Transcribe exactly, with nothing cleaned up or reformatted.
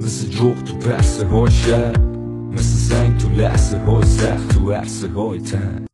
مثل جغد تو بحثه های شهر، مثل زنگ تو لحظه های سخت تو عرصه های تن.